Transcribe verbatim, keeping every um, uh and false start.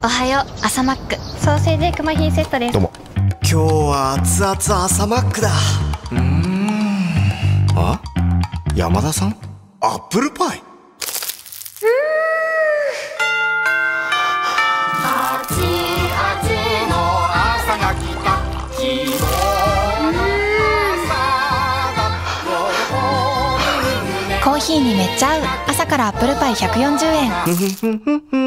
おはよう朝マックソーセージエッグマフィンセットです。 どうも。 今日は熱々朝マックだ。うーん。あ、山田さん、アップルパイ。 熱々の朝が来た。希望の朝だ。 コーヒーにめっちゃ合う朝からアップルパイひゃくよんじゅうえん。